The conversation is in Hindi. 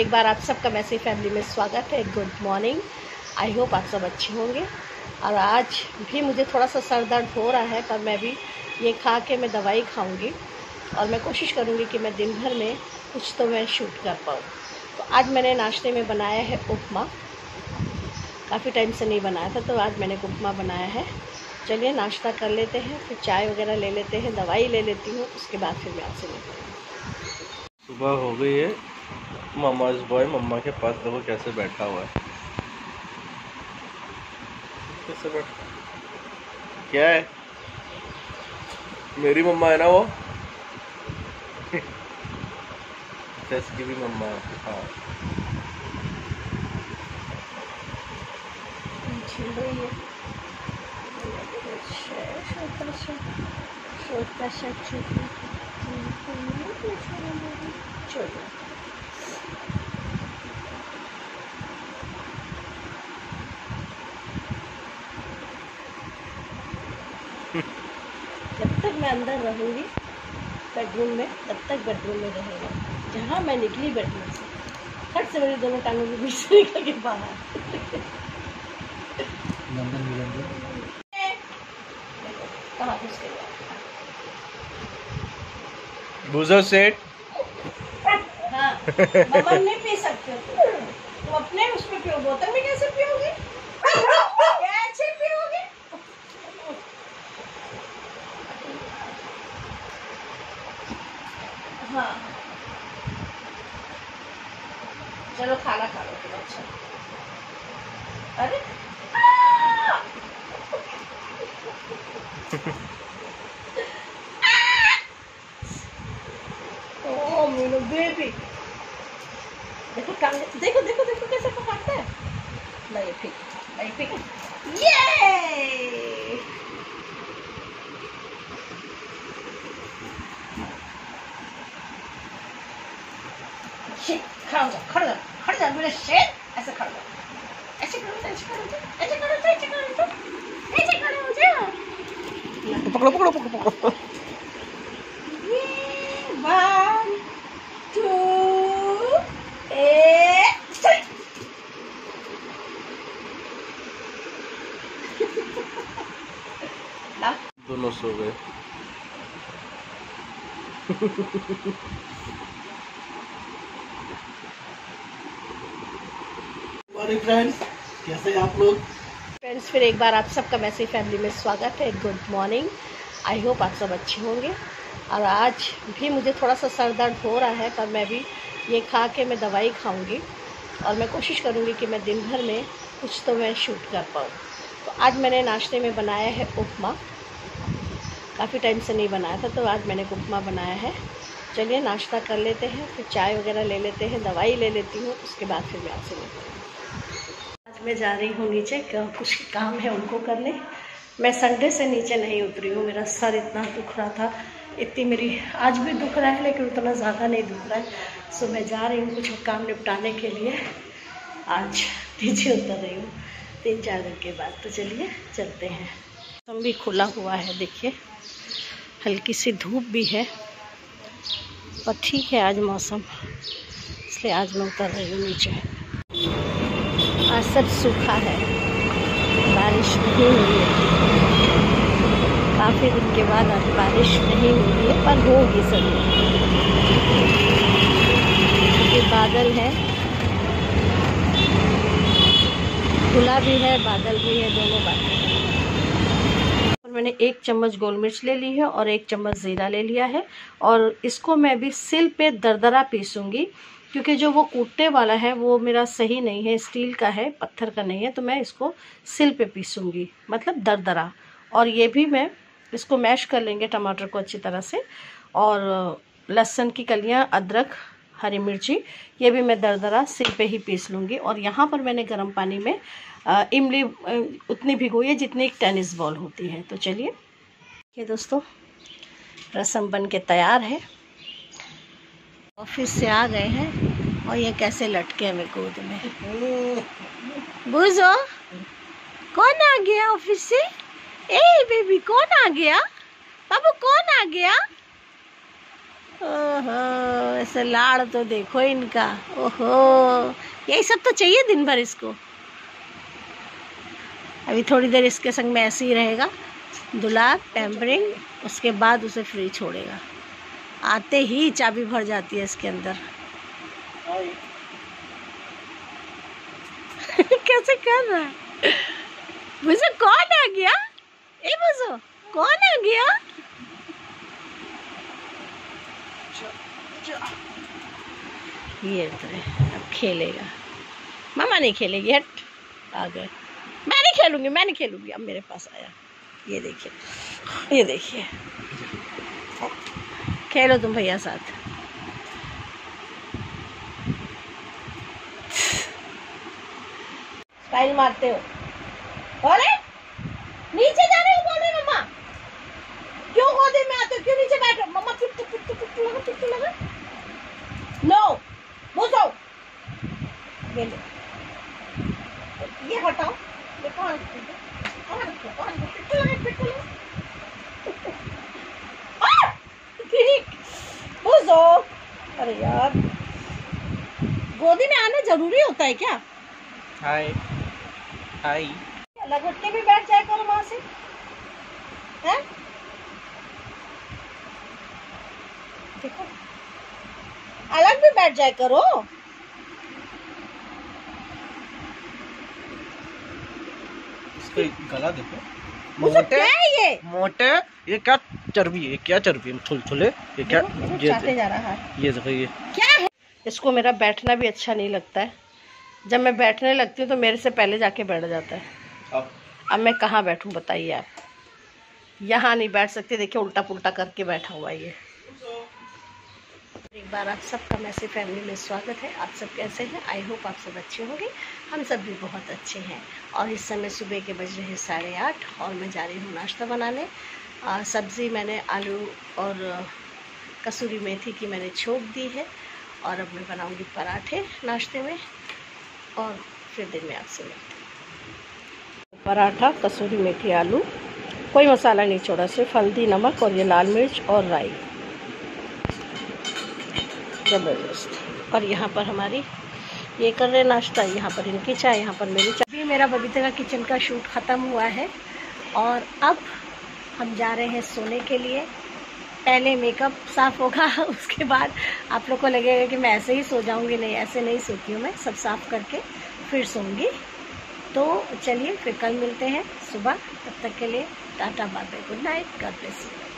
एक बार आप सबका मैसी फैमिली में स्वागत है। Good morning. आई होप आप सब अच्छे होंगे। और आज भी मुझे थोड़ा सा सर दर्द हो रहा है, पर मैं भी ये खा के मैं दवाई खाऊंगी और मैं कोशिश करूंगी कि मैं दिन भर में कुछ तो मैं शूट कर पाऊँ। तो आज मैंने नाश्ते में बनाया है उपमा। काफ़ी टाइम से नहीं बनाया था, तो आज मैंने उपमा बनाया है। चलिए नाश्ता कर लेते हैं, फिर चाय वगैरह ले लेते हैं, दवाई ले लेती हूँ, उसके बाद फिर मैं आपसे मिलती हूँ। सुबह हो गई है। मामाज बॉय मम्मा के पास देखो कैसे बैठा हुआ है। कैसे बैठा? क्या है? मेरी मम्मा है ना वो। टेस्ट की भी मम्मा है। हाँ जब तक मैं अंदर रहूँगी बेडरूम में, तब तक बेडरूम में रहेगा। जहाँ मैं निकली बेडरूम से, फट से मेरी दोनों टांगों के बीच से निकल के बाहर। कहाँ घुस गया? Buzzer set. हाँ, मम्मा नहीं पी सकते हो तुम अपने उसमें पियो, बोतल में कैसे पियोगे? कैसे पियोगे? हाँ चलो खाना खा लो तुम। अच्छा अरे ओ मीनू बेबी, देखो टांग, देखो देखो देखो कैसे पकाता है। नहीं ठीक, नहीं ठीक। ये खड़ा हो जा, खड़ा जा, खड़ा जा मेरे शेर। ऐसे खड़ा जा, ऐसे खड़ा जा, ऐसे खड़ा जा, ऐसे खड़ा जा, ऐसे खड़ा जा, ऐसे खड़ा हो जा। पकड़ो पकड़ो पकड़ो पकड़ो। One, two, three. दोनों सो गए। फ्रेंड्स, कैसे आप लोग? फ्रेंड्स, फिर एक बार आप सबका मैसी फैमिली में स्वागत है। Good morning. आई होप आप सब अच्छे होंगे। और आज भी मुझे थोड़ा सा सर दर्द हो रहा है, पर मैं भी ये खा के मैं दवाई खाऊंगी और मैं कोशिश करूंगी कि मैं दिन भर में कुछ तो मैं शूट कर पाऊँ। तो आज मैंने नाश्ते में बनाया है उपमा। काफ़ी टाइम से नहीं बनाया था, तो आज मैंने उपमा बनाया है। चलिए नाश्ता कर लेते हैं, फिर चाय वगैरह ले लेते हैं, दवाई ले लेती हूँ, उसके बाद फिर मैं आपसे मिलती हूँ। आज मैं जा रही हूँ नीचे, कुछ काम है उनको करने। मैं संडे से नीचे नहीं उतरी हूँ, मेरा सर इतना दुख रहा था, इतनी मेरी आज भी दुख रहा है, लेकिन उतना ज़्यादा नहीं दुख रहा है। सो मैं जा रही हूँ कुछ काम निपटाने के लिए। आज नीचे उतर रही हूँ 3-4 दिन के बाद। तो चलिए चलते हैं। मौसम भी खुला हुआ है, देखिए हल्की सी धूप भी है, पर ठीक है आज मौसम, इसलिए आज मैं उतर रही हूँ नीचे। आज सब सूखा है, बारिश नहीं हुई है। काफ़ी दिन के बाद आज बारिश नहीं हुई है, पर होगी ज़रूर, क्योंकि बादल है, खुला भी है, बादल भी है, दोनों बातें हैं। और मैंने 1 चम्मच गोल मिर्च ले ली है और 1 चम्मच ज़ीरा ले लिया है, और इसको मैं भी सिल पे दरदरा पीसूँगी, क्योंकि जो वो कूटने वाला है वो मेरा सही नहीं है, स्टील का है, पत्थर का नहीं है। तो मैं इसको सिल पे पीसूँगी, मतलब दरदरा। और ये भी मैं इसको मैश कर लेंगे टमाटर को अच्छी तरह से, और लहसुन की कलियां, अदरक, हरी मिर्ची, ये भी मैं दरदरा सिल पे ही पीस लूँगी। और यहाँ पर मैंने गर्म पानी में इमली उतनी भिगोई है जितनी एक टेनिस बॉल होती है। तो चलिए ये दोस्तों, रसम बन के तैयार है। ऑफिस से आ गए हैं और ये कैसे लटके हैं मेरे गोद में। बूझो कौन आ गया ऑफिस से? ए बेबी कौन आ गया? बाबू कौन आ गया? ओहो, ऐसे लाड़ तो देखो इनका। ओहो, यही सब तो चाहिए दिन भर इसको। अभी थोड़ी देर इसके संग में ऐसे ही रहेगा, दुलार पैम्परिंग, उसके बाद उसे फ्री छोड़ेगा। आते ही चाबी भर जाती है इसके अंदर। कैसे कर रहा है? मुझे कौन आ गया? ए बुझो, कौन आ गया? ये तो है, अब खेलेगा। मामा नहीं खेलेगी, हट। आ गए। मैं नहीं खेलूंगी, अब मेरे पास आया। ये देखिए, खेलो तुम भैया साथ। स्टाइल मारते हो। बोले नीचे जा रहे हो, बोले मम्मा क्यों गोदी में आते हो, क्यों नीचे बैठो? मम्मा पिट्टू लगा। नो बुझो, ये हटाओ, ये कौन पिट्टू लगा। बुझो। अरे यार, गोदी में आना जरूरी होता है क्या? हाय लगोटे भी बैठ जाए करो वहां से, हैं? देखो, अलग भी बैठ जाए करो। इसका गला देखो, क्या है ये? मोटे। ये क्या चर्बी है? क्या चर्बी है? थुलथुले। ये क्या? ये चाटे जा रहा है। ये देखो, ये क्या है? इसको मेरा बैठना भी अच्छा नहीं लगता है। जब मैं बैठने लगती हूँ तो मेरे से पहले जाके बैठ जाता है। अब मैं कहाँ बैठूं बताइए आप? यहाँ नहीं बैठ सकती। देखिए, उल्टा पुल्टा करके बैठा हुआ ये। एक बार आप सबका मैसी फैमिली में स्वागत है। आप सब कैसे हैं? आई होप आप सब अच्छे होंगे। हम सब भी बहुत अच्छे हैं। और इस समय सुबह के बज रहे हैं 8:30 और मैं जा रही हूँ नाश्ता बनाने। सब्ज़ी मैंने आलू और कसूरी मेथी की मैंने छोक दी है और अब मैं बनाऊँगी पराठे नाश्ते में, और फिर दिन में आपसे मिलते हैं। पराठा, कसूरी मेथी, आलू, कोई मसाला नहीं छोड़ा, सिर्फ हल्दी, नमक और ये लाल मिर्च और राई। ज़बरदस्त। और यहाँ पर हमारी ये कर रहे नाश्ता, यहाँ पर इनकी चाय, यहाँ पर मेरी चाय। अभी मेरा बबीता का किचन का शूट ख़त्म हुआ है और अब हम जा रहे हैं सोने के लिए। पहले मेकअप साफ़ होगा, उसके बाद आप लोग को लगेगा कि मैं ऐसे ही सो जाऊंगी। नहीं, ऐसे नहीं सोती हूँ मैं, सब साफ़ करके फिर सोऊंगी। तो चलिए फिर कल मिलते हैं सुबह। तब तक के लिए ta-ta, bye bye, good night, God bless you.